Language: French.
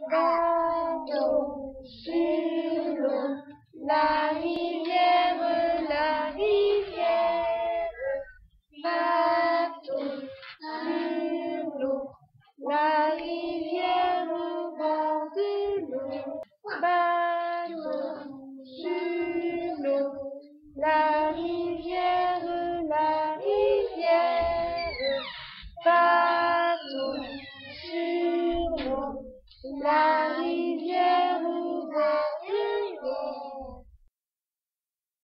bateau sur l'eau, la rivière, bateau sur l'eau, la rivière au bord de l'eau, bateau sur l'eau, la rivière, bateau sur l'eau, la